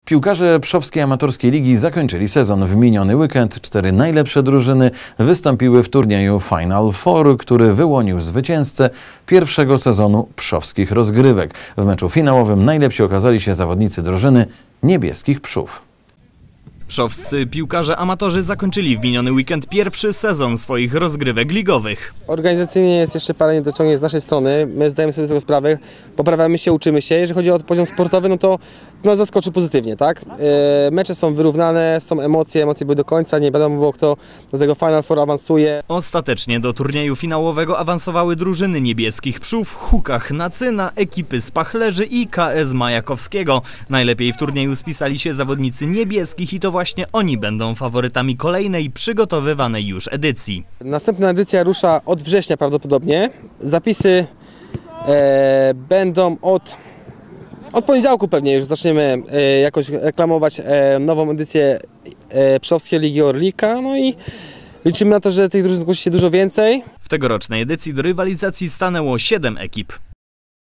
Piłkarze Pszowskiej Amatorskiej Ligi zakończyli sezon. W miniony weekend 4 najlepsze drużyny wystąpiły w turnieju Final Four, który wyłonił zwycięzcę pierwszego sezonu pszowskich rozgrywek. W meczu finałowym najlepsi okazali się zawodnicy drużyny Niebieskich Pszów. Pszowscy piłkarze amatorzy zakończyli w miniony weekend pierwszy sezon swoich rozgrywek ligowych. Organizacyjnie jest jeszcze parę niedociągnięć z naszej strony. My zdajemy sobie z tego sprawę, poprawiamy się, uczymy się. Jeżeli chodzi o poziom sportowy, no to nas zaskoczy pozytywnie, tak? Mecze są wyrównane, są emocje były do końca, nie wiadomo było, kto do tego Final Four awansuje. Ostatecznie do turnieju finałowego awansowały drużyny Niebieskich Pszów, Hukach Nacyna, ekipy z Pachlerzy i KS Majakowskiego. Najlepiej w turnieju spisali się zawodnicy niebieskich i to właśnie oni będą faworytami kolejnej, przygotowywanej już edycji. Następna edycja rusza od września prawdopodobnie. Zapisy będą od poniedziałku pewnie już zaczniemy jakoś reklamować nową edycję Pszowskiej Ligi Orlika. No i liczymy na to, że tych drużyn zgłosi się dużo więcej. W tegorocznej edycji do rywalizacji stanęło 7 ekip.